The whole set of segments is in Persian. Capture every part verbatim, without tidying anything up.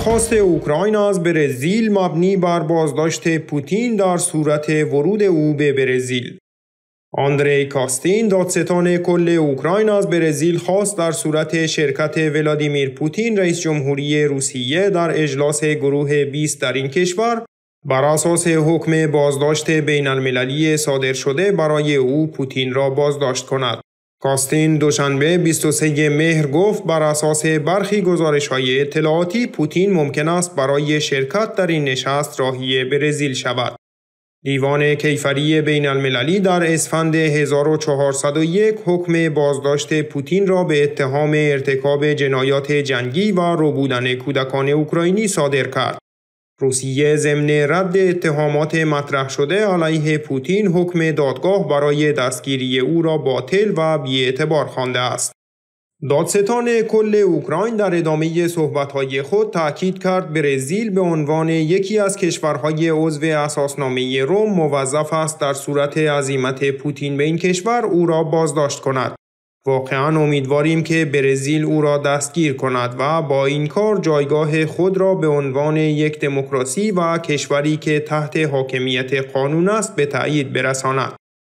درخواست اوکراین از برزیل مبنی بر بازداشت پوتین در صورت ورود او به برزیل. آندری کاستین، دادستان کل اوکراین، از برزیل خواست در صورت شرکت ولادیمیر پوتین رئیس جمهوری روسیه در اجلاس گروه بیست در این کشور بر اساس حکم بازداشت بین المللی صادر شده برای او پوتین را بازداشت کند. کاستین دوشنبه بیست و سوم مهر گفت بر اساس برخی گزارش‌های اطلاعاتی پوتین ممکن است برای شرکت در این نشست راهی برزیل شود. دیوان کیفری بین المللی در اسفند هزار و چهارصد و یک حکم بازداشت پوتین را به اتهام ارتکاب جنایات جنگی و ربودن کودکان اوکراینی صادر کرد. روسیه ضمن رد اتهامات مطرح شده علیه پوتین حکم دادگاه برای دستگیری او را باطل و بی‌اعتبار خوانده است. دادستان کل اوکراین در ادامه صحبت‌های خود تأکید کرد برزیل به عنوان یکی از کشورهای عضو اساسنامه روم موظف است در صورت عزیمت پوتین به این کشور او را بازداشت کند. واقعاً امیدواریم که برزیل او را دستگیر کند و با این کار جایگاه خود را به عنوان یک دموکراسی و کشوری که تحت حاکمیت قانون است به تأیید برساند.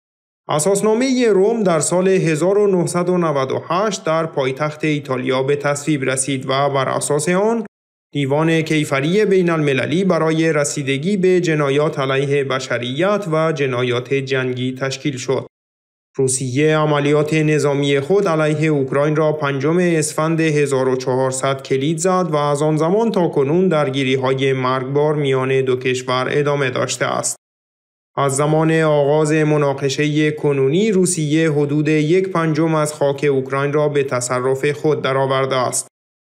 اساسنامه روم در سال هزار و نهصد و نود و هشت در پایتخت ایتالیا به تصویب رسید و بر اساس آن دیوان کیفری بین المللی برای رسیدگی به جنایات علیه بشریت و جنایات جنگی تشکیل شد. روسیه عملیات نظامی خود علیه اوکراین را پنجم اسفند هزار و چهارصد کلید زد و از آن زمان تا کنون درگیری‌های مرگبار میان دو کشور ادامه داشته است. از زمان آغاز مناقشه کنونی روسیه حدود یک پنجم از خاک اوکراین را به تصرف خود درآورده است.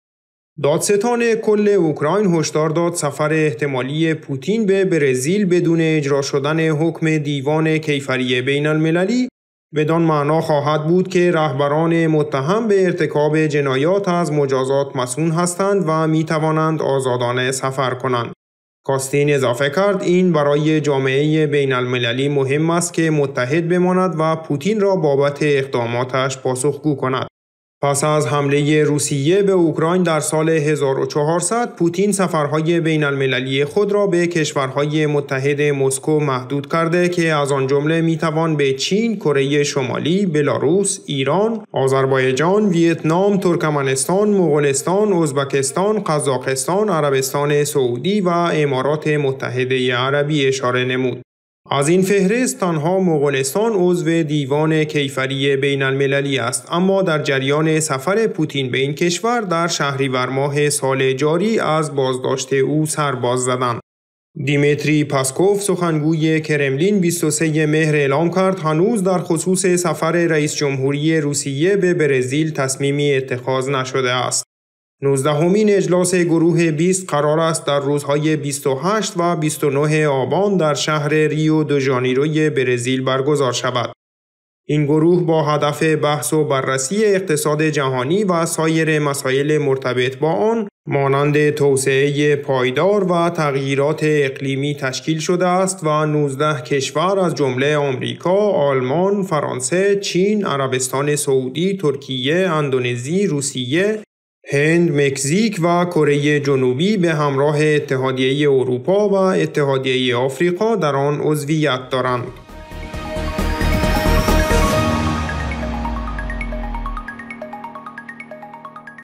دادستان کل اوکراین هشدار داد سفر احتمالی پوتین به برزیل بدون اجرا شدن حکم دیوان کیفری بین المللی بدان معنا خواهد بود که رهبران متهم به ارتکاب جنایات از مجازات مصون هستند و می توانند آزادانه سفر کنند. کاستین اضافه کرد این برای جامعه بین المللی مهم است که متحد بماند و پوتین را بابت اقداماتش پاسخگو کند. پس از حمله روسیه به اوکراین در سال هزار و چهارصد پوتین سفرهای بین المللی خود را به کشورهای متحد مسکو محدود کرده که از آن جمله میتوان به چین، کره شمالی، بلاروس، ایران، آذربایجان، ویتنام، ترکمنستان، مغولستان، ازبکستان، قزاقستان، عربستان سعودی و امارات متحده عربی اشاره نمود. از این فهرست تنها مغولستان عضو دیوان کیفری بین المللی است، اما در جریان سفر پوتین به این کشور در شهریور ماه سال جاری از بازداشت او سرباز زدند. دیمیتری پاسکوف، سخنگوی کرملین، بیست و سوم مهر اعلام کرد هنوز در خصوص سفر رئیس جمهوری روسیه به برزیل تصمیمی اتخاذ نشده است. نوزدهمین اجلاس گروه بیست قرار است در روزهای بیست و هشت و بیست و نه آبان در شهر ریو دو ژانیروی برزیل برگزار شود. این گروه با هدف بحث و بررسی اقتصاد جهانی و سایر مسائل مرتبط با آن مانند توسعه پایدار و تغییرات اقلیمی تشکیل شده است و نوزده کشور از جمله آمریکا، آلمان، فرانسه، چین، عربستان سعودی، ترکیه، اندونزی، روسیه، هند، مکزیک و کره جنوبی به همراه اتحادیه اروپا و اتحادیه آفریقا در آن عضویت دارند.